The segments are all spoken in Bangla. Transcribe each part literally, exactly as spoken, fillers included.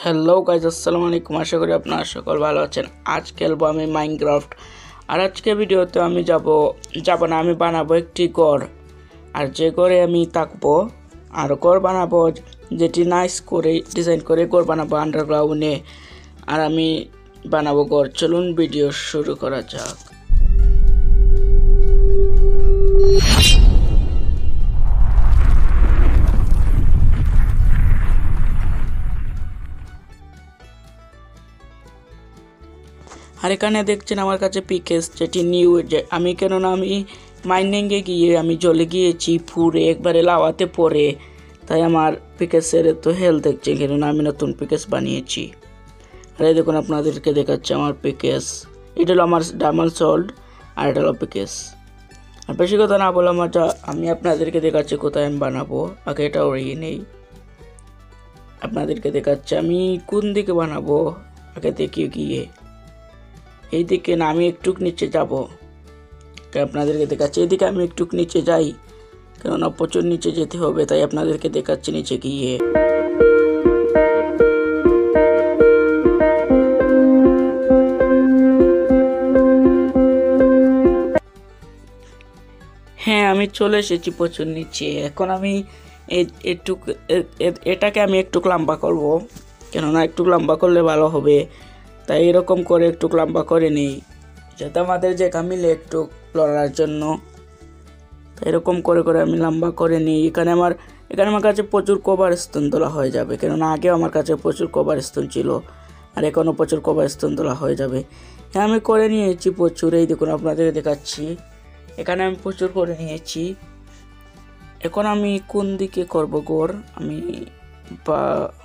হ্যালো গাইজ, আসসালামু আলাইকুম। আশা করি আপনারা সকল ভালো আছেন। আজ খেলবো আমি মাইনক্রাফট। আর আজকে ভিডিওতে আমি যাব যাব না আমি বানাবো একটি ঘর। আর যে ঘরে আমি থাকবো আর ঘর বানাবো যেটি নাইস করে ডিজাইন করে ঘর বানাবো আন্ডারগ্রাউন্ডে। আর আমি বানাবো ঘর। চলুন ভিডিও শুরু করা যাক। আর এখানে দেখছেন আমার কাছে পিকেস যেটি নিউ, যে আমি কেননা আমি মাইনিংয়ে গিয়ে আমি জলে গিয়েছি পুরে একবারে লাওয়াতে পড়ে, তাই আমার পিকেসের তো হেলথ দেখছে, কেননা আমি নতুন পিকেস বানিয়েছি। আর এই দেখুন আপনাদেরকে দেখাচ্ছে আমার পিকেস। এটা হলো আমার ডায়মন্ড সোল্ড আর এটা হলো পিকেস। আর বেশি কথা না বলে আমার যা আমি আপনাদেরকে দেখাচ্ছি কোথায় আমি বানাবো। আগে এটা ওরিয়ে নেই, আপনাদেরকে দেখাচ্ছি আমি কোন দিকে বানাবো। আগে দেখি গিয়ে এই দিকে না, আমি একটু নিচে যাব, আপনাদেরকে দেখাচ্ছি। এদিকে আমি একটু নিচে যাই, কেননা প্রচুর নিচে যেতে হবে, তাই আপনাদেরকে দেখাচ্ছি নিচে গিয়ে। হ্যাঁ, আমি চলে এসেছি প্রচুর নিচে। এখন আমি একটু এটাকে আমি একটু লম্বা করব, কেননা একটু লম্বা করলে ভালো হবে, তাই এরকম করে একটু লম্বা করে নিই, যাতে আমাদের জায়গা মিলে একটু লড়ার জন্য। তাই এরকম করে করে আমি লম্বা করে নিই। এখানে আমার এখানে আমার কাছে প্রচুর কভার স্টোন তোলা হয়ে যাবে, কেননা আগেও আমার কাছে প্রচুর কভার স্টোন ছিল, আর এখনও প্রচুর কভার স্টোন তোলা হয়ে যাবে। হ্যাঁ, আমি করে নিয়েছি প্রচুর। এই দেখুন আপনাদেরকে দেখাচ্ছি, এখানে আমি প্রচুর করে নিয়েছি। এখন আমি কোন দিকে করব ঘর, আমি বা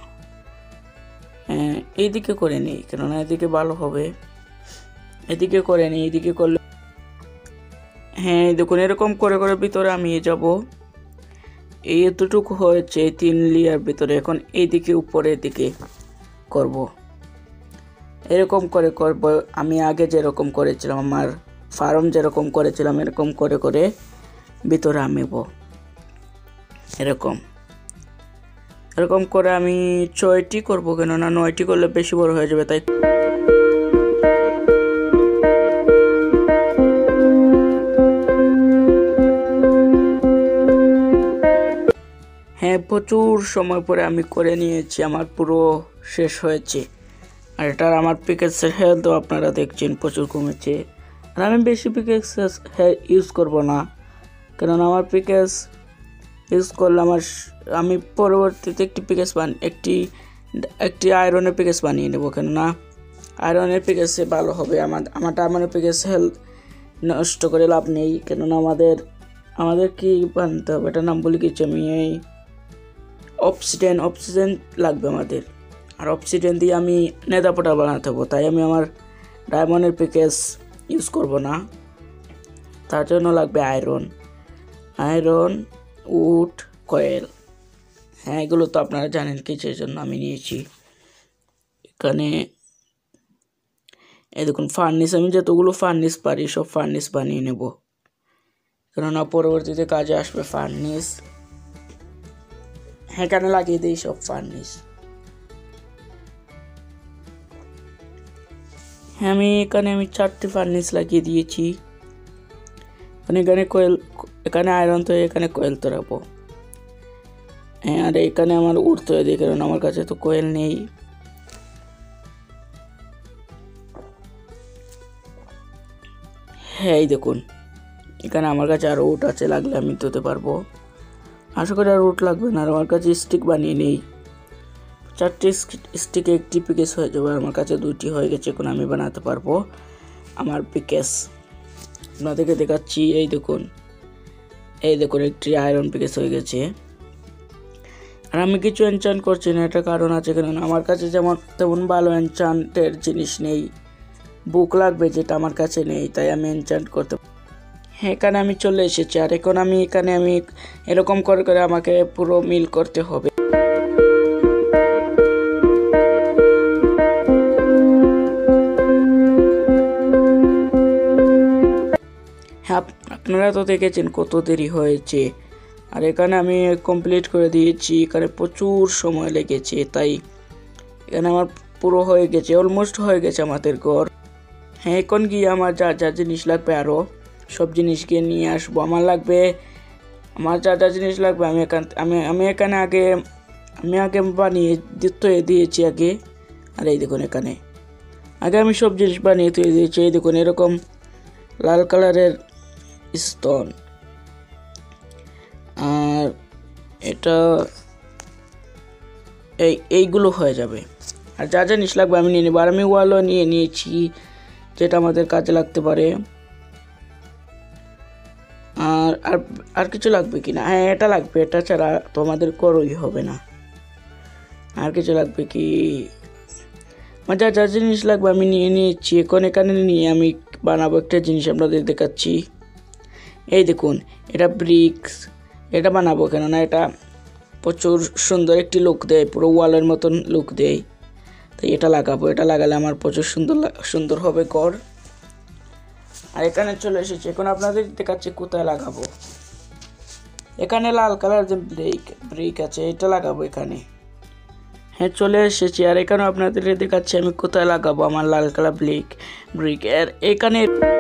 হ্যাঁ এইদিকে করে নিই, কেননা এদিকে ভালো হবে। এদিকে করে নিই, এদিকে করলে হ্যাঁ দেখুন এরকম করে করে ভিতরে আমি যাব। এই এতটুকু হয়েছে তিন লেয়ার ভিতরে। এখন এইদিকে উপরের দিকে করব, এরকম করে করব। আমি আগে যেরকম করেছিলাম, আমার ফার্ম যেরকম করেছিলাম, এরকম করে করে ভিতরে আমিব। এরকম এরকম করে আমি ছয়টি করবো, কেননা নয়টি করলে বেশি বড় হয়ে যাবে, তাই হ্যাঁ প্রচুর সময় পরে আমি করে নিয়েছি, আমার পুরো শেষ হয়েছে। আর এটার আমার পিকেক্সের হেলথ আপনারা দেখছেন প্রচুর কমেছে। আর আমি বেশি পিকেক্স ইউজ করব না, কেননা আমার পিকেক্স ইউজ করলে আমার আমি পরবর্তীতে একটি পিকেক্স বান একটি একটি আয়রনের পিকেক্স বানিয়ে নেব, কেননা আয়রনের পিকেক্সে ভালো হবে। আমার আমার ডায়মন্ডের পিকেক্স হেলথ নষ্ট করে লাভ নেই, কেননা আমাদের আমাদের কি বানতে হবে, এটার নাম বলে গেছি আমি, এই অবসিডিয়ান অবসিডিয়ান লাগবে আমাদের। আর অবসিডিয়ান দিয়ে আমি নেদা পোর্টাল বানাতে হবো, তাই আমি আমার ডায়মন্ডের পিকেক্স ইউজ করব না। তার জন্য লাগবে আয়রন আয়রন উড, কয়েল। হ্যাঁ এগুলো তো আপনারা জানেন কিসের জন্য আমি নিয়েছি। এখানে এই দেখুন ফার্নিস, আমি যতগুলো ফার্নিস পারি সব ফার্নিস বানিয়ে নেব, কেননা পরবর্তীতে কাজে আসবে ফার্নিস। এখানে লাগিয়ে দিই সব ফার্নিস। হ্যাঁ আমি এখানে আমি চারটি ফার্নিস লাগিয়ে দিয়েছি। এখানে কয়েল, এখানে আয়রন তো এখানে কয়েল তো রাখবো। হ্যাঁ আর এখানে আমার উঠতে হয় দিই, কারণ আমার কাছে তো কয়েল নেই। হ্যাঁ এই দেখুন এখানে আমার কাছে আরও উট আছে, লাগলে আমি ধুতে পারবো। আশা করি আর উট লাগবে না। আর আমার কাছে স্টিক বানিয়ে নেই, চারটি স্টিকে একটি পিকেস হয়ে যাবে। আমার কাছে দুইটি হয়ে গেছে, এখন আমি বানাতে পারবো আমার পিকেস। আপনাদেরকে দেখাচ্ছি, এই দেখুন এই দেখুন একটি আয়রন পিকেস হয়ে গেছে। আর আমি কিছু এনচান্ট করছি না, এটা কারণ আছে, কেননা আমার কাছে যেমন তেমন ভালো এনচান্টের জিনিস নেই। বুক লাগবে যেটা আমার কাছে নেই, তাই আমি এনচান্ট করতে। হ্যাঁ এখানে আমি চলে এসেছি। আর এখন আমি এখানে আমি এরকম করে করে আমাকে পুরো মিল করতে হবে। হ্যাঁ আপনারা তো দেখেছেন কত দেরি হয়েছে। আর এখানে আমি কমপ্লিট করে দিয়েছি, এখানে প্রচুর সময় লেগেছে, তাই এখানে আমার পুরো হয়ে গেছে, অলমোস্ট হয়ে গেছে আমাদের ঘর। হ্যাঁ, এখন গিয়ে আমার যা যা জিনিস লাগবে আরও সব জিনিস গিয়ে নিয়ে আসবো। আমার লাগবে আমার যা যা জিনিস লাগবে আমি এখান আমি আমি এখানে আগে আমি আগে বানিয়ে দিয়ে দিয়েছি আগে। আর এই দেখুন এখানে আগে আমি সব জিনিস বানিয়ে তুলে দিয়েছি। এই দেখুন এরকম লাল কালারের স্টোন, আর এটা এই এইগুলো হয়ে যাবে। আর যা যা জিনিস লাগবে আমি নিয়ে নেবো। আর আমি ওয়ালও নিয়ে নিয়েছি যেটা আমাদের কাজে লাগতে পারে। আর আর আর কিছু লাগবে কি না? হ্যাঁ, এটা লাগবে, এটা ছাড়া তো আমাদের করই হবে না। আর কিছু লাগবে কি? আমার যা যা জিনিস লাগবে আমি নিয়ে নিয়েছি। এখন এখানে নিয়ে আমি বানাবো একটা জিনিস আপনাদের দেখাচ্ছি। এই দেখুন এটা ব্রিক্স, এটা বানাবো কেননা এটা প্রচুর সুন্দর একটি লুক দেয়, পুরো ওয়ালের মতন লুক দেয়। তাই এটা লাগাবো, এটা লাগালে আমার প্রচুর সুন্দর সুন্দর হবে ঘর। আর এখানে চলে এসেছি, এখন আপনাদের দেখাচ্ছি কোথায় লাগাবো। এখানে লাল কালার যে ব্রিক ব্রিক আছে এটা লাগাবো এখানে। হ্যাঁ, চলে এসেছি। আর এখানে আপনাদের দেখাচ্ছি আমি কোথায় লাগাবো আমার লাল কালার ব্রিক ব্রিক আর এখানে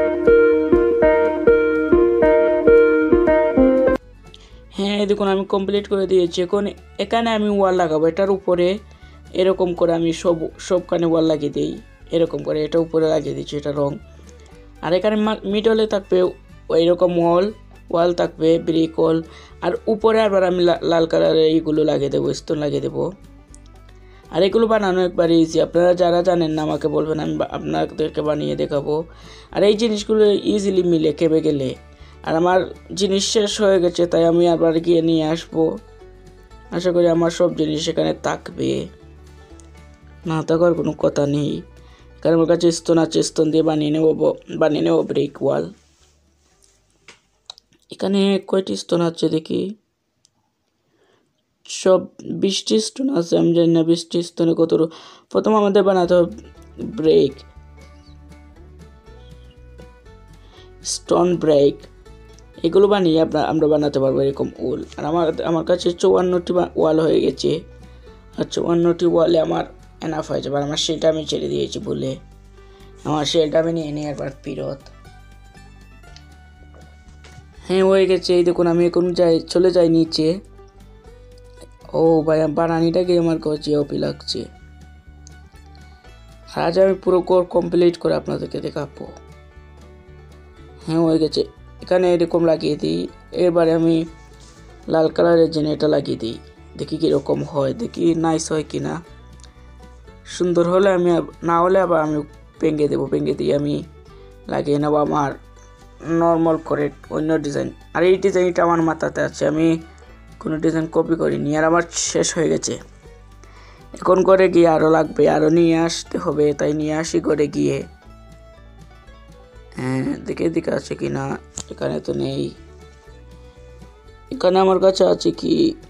হ্যাঁ দেখুন আমি কমপ্লিট করে দিয়েছি। এখন এখানে আমি ওয়াল লাগাবো, এটার উপরে এরকম করে আমি সব সবখানে ওয়াল লাগিয়ে দিই। এরকম করে এটা উপরে লাগিয়ে দিচ্ছি, এটা রং। আর এখানে মিডলে থাকবে এইরকম ওয়াল ওয়াল থাকবে ব্রিক ওয়াল। আর উপরে আবার আমি লাল কালারের এইগুলো লাগিয়ে দেবো, স্টোন লাগিয়ে দেবো। আর এগুলো বানানো একবার ইজি, আপনারা যারা জানেন না আমাকে বলবেন, আমি আপনাদেরকে বানিয়ে দেখাবো। আর এই জিনিসগুলো ইজিলি মিলে কেবে গেলে। আর আমার জিনিস শেষ হয়ে গেছে, তাই আমি আবার গিয়ে নিয়ে আসবো। আশা করি আমার সব জিনিস এখানে থাকবে, না থাকার কোনো কথা নেই। কারণ আমার কাছে স্টোন আছে, স্টোন দিয়ে বানিয়ে নেব বানিয়ে নেব ব্রিক ওয়াল। এখানে কয়টি স্টোন আছে দেখি, সব বিশটি স্টোন আছে। আমি জানি না বিশটি স্টোনে কত। প্রথম আমাদের বানাতে হবে ব্রেক স্টোন ব্রেক, এগুলো বানিয়ে আপনার আমরা বানাতে পারবো এরকম ওয়াল। আর আমার আমার কাছে চৌয়ান্নটি ওয়াল হয়ে গেছে। আর চৌয়ান্নটি ওয়ালে আমার এনাফ হয়ে যাবে। আমার সেটা আমি ছেড়ে দিয়েছি বলে আমার সেটা আমি নিয়ে নিয়ে একবার ফিরত। হ্যাঁ, হয়ে গেছে। এই দেখুন আমি এখন যাই চলে যাই নিচে। ও ভাই, বানানিটাকে আমার কাছে অপি লাগছে। আজ আমি পুরো কোর কমপ্লিট করে আপনাদেরকে দেখাবো। হ্যাঁ, হয়ে গেছে। এখানে এরকম লাগিয়ে দিই। এবারে আমি লাল কালারের জন্য এটা লাগিয়ে দিই, দেখি কীরকম হয়, দেখি নাইস হয় কি না। সুন্দর হলে আমি, না হলে আবার আমি ভেঙে দেবো। ভেঙে দিয়ে আমি লাগিয়ে নেবো আমার নর্মাল করে অন্য ডিজাইন। আর এই ডিজাইনটা আমার মাথাতে আছে, আমি কোনো ডিজাইন কপি করিনি। আর আমার শেষ হয়ে গেছে। এখন করে গিয়ে আরও লাগবে, আরও নিয়ে আসতে হবে। তাই নিয়ে আসি করে গিয়ে। হ্যাঁ, দেখে দিকে আছে কি না। এখানে তো নেই। এখানে আমার কাছে আছে কি,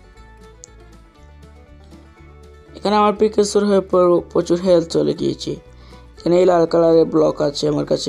এখানে আমার পিকেসর হয়ে প্রচুর হেলথ চলে গিয়েছে। এখানে এই লাল কালারের ব্লক আছে আমার কাছে।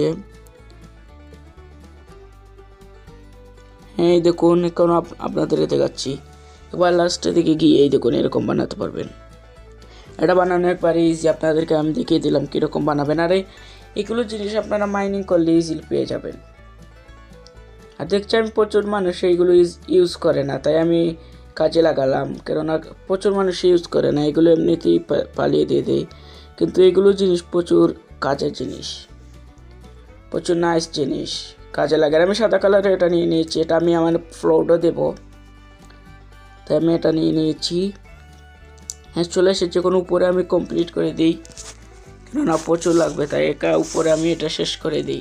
হ্যাঁ, এই দেখুন এখন আপনাদের দেখাচ্ছি। এবার লাস্টের দিকে গিয়ে এই দেখুন এরকম বানাতে পারবেন। এটা বানানো একবারে ইজি, আপনাদেরকে আমি দেখিয়ে দিলাম কীরকম বানাবেন। আর এগুলো জিনিস আপনারা মাইনিং করলে ইজিলি পেয়ে যাবেন। আর দেখছি আমি প্রচুর মানুষ এইগুলো ইউজ করে না, তাই আমি কাজে লাগালাম। কেননা প্রচুর মানুষ ইউজ করে না, এগুলো এমনিতেই পালিয়ে দিয়ে দেয়। কিন্তু এগুলো জিনিস প্রচুর কাজের জিনিস, প্রচুর নাইস জিনিস, কাজে লাগে। আমি সাদা কালারের এটা নিয়ে নিয়েছি, এটা আমি আমার ফ্লোরও দেবো, তাই আমি এটা নিয়ে নিয়েছি। হ্যাঁ, চলে এসেছে। কোনো উপরে আমি কমপ্লিট করে দিই, কেননা প্রচুর লাগবে, তাই একা উপরে আমি এটা শেষ করে দিই।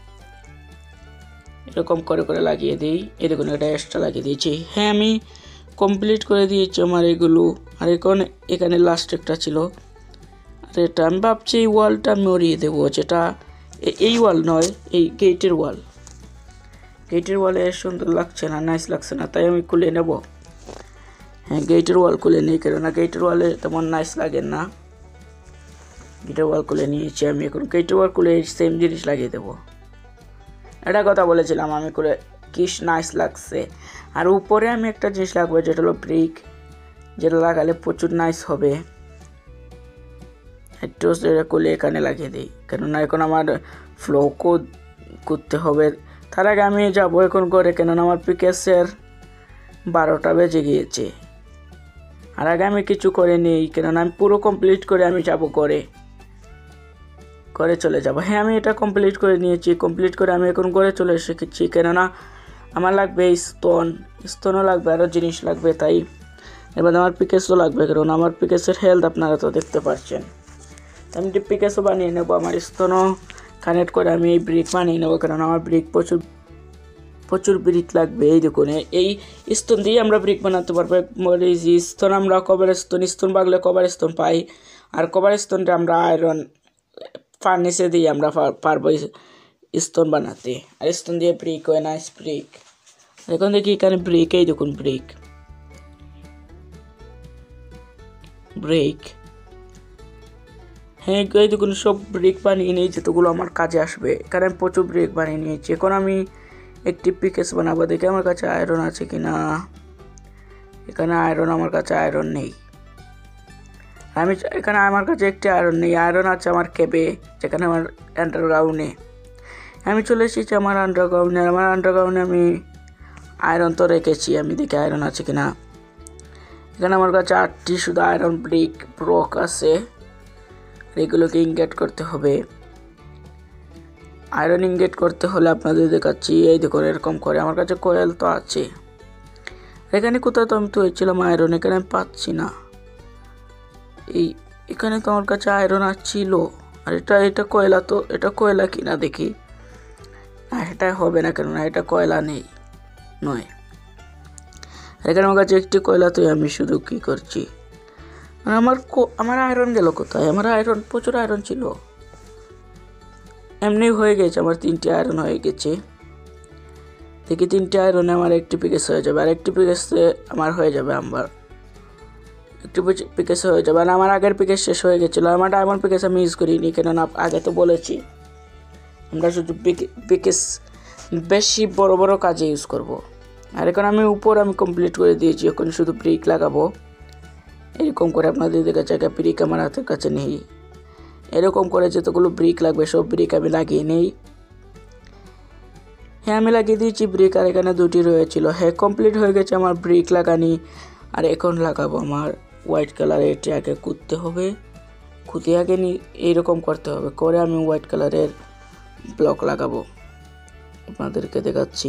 এরকম করে করে লাগিয়ে দিই। এই দেখুন এটা এক্সট্রা লাগিয়ে দিয়েছি। হ্যাঁ, আমি কমপ্লিট করে দিয়েছি আমার এগুলো। আর এখন এখানে লাস্ট একটা ছিল, আর এটা আমি ভাবছি এই ওয়ালটা আমি উড়িয়ে দেবো, যেটা এই ওয়াল নয়, এই গেটের ওয়াল। গেটের ওয়ালে সুন্দর লাগছে না, নাইস লাগছে না, তাই আমি খুলে নেব। হ্যাঁ, গেটের ওয়াল খুলে নিই, কেননা গেটের ওয়ালে তেমন নাইস লাগে না। গেটের ওয়াল খুলে নিয়েছি আমি। এখন গেটের ওয়াল খুলে সেম জিনিস লাগিয়ে দেবো। এটা কথা বলেছিলাম আমি করে, কি নাইস লাগছে। আর উপরে আমি একটা জিনিস লাগবে, যেটা হলো ব্রিক, যেটা লাগালে প্রচুর নাইস হবে। একটু এটা খুলে এখানে লাগিয়ে দিই, কেননা এখন আমার ফ্লো করতে হবে। তার আগে আমি যাবো এখন করে, কেননা আমার পিকেসের বারোটা বেজে গিয়েছে। আর আগে আমি কিছু করে নিই, কেননা আমি পুরো কমপ্লিট করে আমি যাব করে করে চলে যাব। হ্যাঁ, আমি এটা কমপ্লিট করে নিয়েছি। কমপ্লিট করে আমি এখন করে চলে এসেছি, কেননা আমার লাগবে স্টোন, স্টোনও লাগবে, আরও জিনিস লাগবে। তাই এবার আমার পিকেসও লাগবে, কারণ আমার পিকেসের হেলথ আপনারা তো দেখতে পাচ্ছেন। আমি পিকেসও বানিয়ে নেবো, আমার স্টোনও কানেক্ট করে আমি এই ব্রিক বানিয়ে নেবো, কারণ আমার ব্রিক প্রচুর প্রচুর ব্রিক লাগবে। এই দেখুন, এই স্টোন দিয়ে আমরা ব্রিক বানাতে পারবো। স্টোন আমরা কভার স্টোন, স্টোন বাগলে কভার স্টোন পাই, আর কভার স্টোনটা আমরা আয়রন ফার্নেসে দিয়ে আমরা পারবো স্টোন বানাতে। আর স্টোন দিয়ে ব্রিক হয়, নাইস ব্রিক। এখন দেখি এখানে ব্রিক, এই দেখুন ব্রিক ব্রিক হ্যাঁ, এই দেখুন সব ব্রিক বানিয়ে নিই যেতগুলো আমার কাজে আসবে। এখানে আমি প্রচুর ব্রিক বানিয়ে নিয়েছি। এখন আমি একটি পিকেস বানাবো, দেখি আমার কাছে আয়রন আছে কিনা। এখানে আয়রন, আমার কাছে আয়রন নেই। আমি এখানে আমার কাছে একটি আয়রন নেই, আয়রন আছে আমার কেবে, যেখানে আমার আন্ডারগ্রাউন্ডে। আমি চলে এসেছি আমার আন্ডারগ্রাউন্ডে। আমার আন্ডারগ্রাউন্ডে আমি আয়রন তো রেখেছি, আমি দেখি আয়রন আছে কিনা। এখানে আমার কাছে আটটি শুধু আয়রন ব্রিক ব্লক আছে, এগুলোকে ইনগেট করতে হবে। আয়রন ইনগেট করতে হলে আপনাদের দেখাচ্ছি, এই দেখুন এরকম করে। আমার কাছে কয়েল তো আছে, এখানে কোথাও তো আমি তো হয়েছিলাম আয়রন, এখানে আমি পাচ্ছি না। এই এখানে তো আমার কাছে আয়রন ছিল। আর এটা এটা কয়লা, তো এটা কয়লা কিনা দেখি। না, এটা হবে না, কেননা এটা কয়লা নেই নয়। এখানে আমার কাছে একটি কয়লা, তো আমি শুধু কি করছি। আমার আমার আয়রন গেল কোথায়? আমার আয়রন প্রচুর আয়রন ছিল, এমনি হয়ে গেছে। আমার তিনটি আয়রন হয়ে গেছে, দেখি তিনটি আয়রনে আমার একটি পিকেস হয়ে যাবে, আর একটি পিকেসে আমার হয়ে যাবে আমার একটি পিকেস হয়ে যাবে। আর আমার আগের পিকেস শেষ হয়ে গেছিলো। আমার ডায়মন্ড পিকেস আমি ইউজ করিনি, কেননা আগে তো বলেছি আমরা শুধু পিকেস বেশি বড় বড় কাজে ইউজ করব। আর এখন আমি উপর আমি কমপ্লিট করে দিয়েছি, এখন শুধু ব্রিক লাগাবো। এরকম করে আপনাদের দেখা জায়গা ব্রিক আমার হাতের কাছে নেই, এরকম করে যতগুলো ব্রিক লাগবে সব ব্রিক আমি লাগিয়ে নেই। হ্যাঁ, আমি লাগিয়ে দিয়েছি ব্রিক, আর এখানে দুটি রয়েছিল। হ্যাঁ, কমপ্লিট হয়ে গেছে আমার ব্রিক লাগানি। আর এখন লাগাবো আমার হোয়াইট কালারের, এটি আগে কুদতে হবে, কুদে আগে নি এইরকম করতে হবে, করে আমি হোয়াইট কালারের ব্লক লাগাবো। আপনাদেরকে দেখাচ্ছি,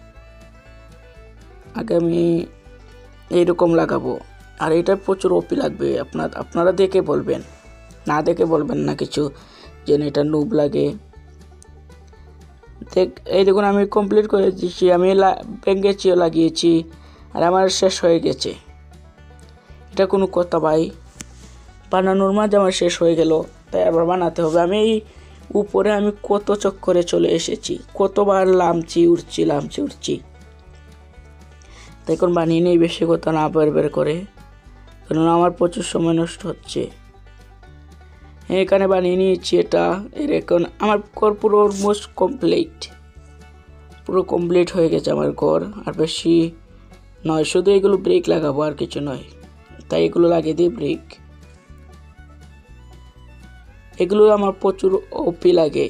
আগে আমি এইরকম লাগাবো। আর এটা প্রচুর ওপি লাগবে, আপনার আপনারা দেখে বলবেন, না দেখে বলবেন না কিছু যেন এটা নুব লাগে। দেখ, এই দেখুন আমি কমপ্লিট করে দিচ্ছি, আমি ভেঙেছিও লাগিয়েছি, আর আমার শেষ হয়ে গেছে। এটা কোনো কথা ভাই, বানানোর মাঝে আমার শেষ হয়ে গেল, তাই আবার বানাতে হবে। আমি এই উপরে আমি কত চক্করে চলে এসেছি, কতবার লামচি উঠছি লামচি উঠছি। তাই এখন বানিয়ে নেই, বেশি কথা না বের বের করে, কারণ আমার প্রচুর সময় নষ্ট হচ্ছে। হ্যাঁ, এখানে বানিয়ে নিয়েছি এটা। এর এখন আমার ঘর পুরো অলমোস্ট কমপ্লিট, পুরো কমপ্লিট হয়ে গেছে আমার ঘর। আর বেশি নয়, শুধু এগুলো ব্রিক লাগাবো, আর কিছু নয়। তাই এগুলো লাগিয়ে দিই ব্রিক, এগুলো আমার প্রচুর ওপি লাগে।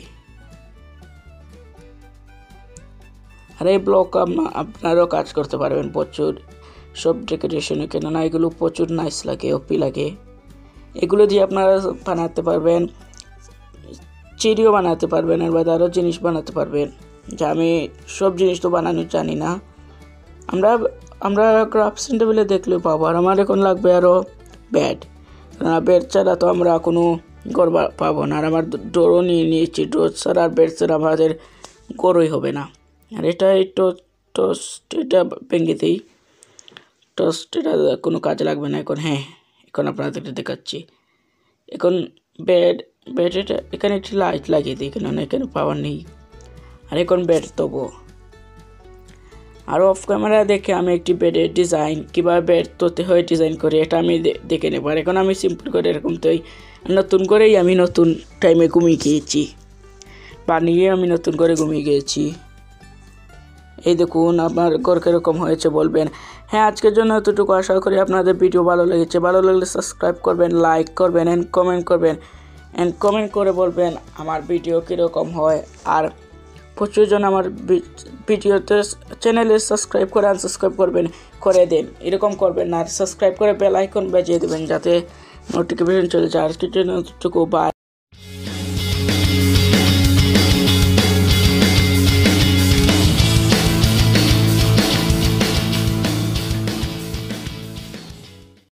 আর এই ব্লক আপনারাও কাজ করতে পারবেন প্রচুর সব ডেকোরেশনে, কেননা এগুলো প্রচুর নাইস লাগে, ওপি লাগে। এগুলো দিয়ে আপনারা বানাতে পারবেন, চিড়িও বানাতে পারবেন, আর বাদে আরও জিনিস বানাতে পারবেন, যা আমি সব জিনিস তো বানানো জানি না। আমরা আমরা ক্রাফটিং টেবিলে দেখলেও পাবো। আর আমার এখন লাগবে আরও ব্যাড, কেননা বেড ছাড়া তো আমরা কোনো ঘর পাবো না। আর আমার ডোরও নিয়ে নিয়েছি, ডোর ছাড়া আর বেড ছাড়া আমাদের ঘরই হবে না। আর এটা এই টোস্ট, এটা ভেঙে দিই, টোস্ট এটা কোনো কাজে লাগবে না এখন। হ্যাঁ, এখন আপনাদেরকে দেখাচ্ছি। এখন বেড বেড এটা এখানে একটি লাইট লাগিয়ে দিই, কেননা এখানে পাওয়ার নেই। আর এখন বেড তবো, আর অফ ক্যামেরা দেখে আমি একটি বেডের ডিজাইন কীভাবে বেড তোতে হয়ে ডিজাইন করি এটা আমি দেখে নেব। আর এখন আমি সিম্পল করে এরকম তো নতুন করেই আমি নতুন টাইমে ঘুমিয়ে গিয়েছি, বানিয়ে আমি নতুন করে ঘুমিয়ে গিয়েছি। এই দেখুন আপনার ঘর কীরকম হয়েছে বলবেন। হ্যাঁ, আজকের জন্য এতটুকু, আশা করি আপনাদের ভিডিও ভালো লেগেছে। ভালো লাগলে সাবস্ক্রাইব করবেন, লাইক করবেন, অ্যান্ড কমেন্ট করবেন। অ্যান্ড কমেন্ট করে বলবেন আমার ভিডিও কীরকম হয়। আর প্রচুর জন আমার ভিডিওতে চ্যানেলে সাবস্ক্রাইব করে আনসাবস্ক্রাইব করবেন করে দেন, এরকম করবেন না। আর সাবস্ক্রাইব করে বেল আইকন বাজিয়ে দেবেন যাতে নোটিফিকেশন চলে যায়। আর কিছু বাই।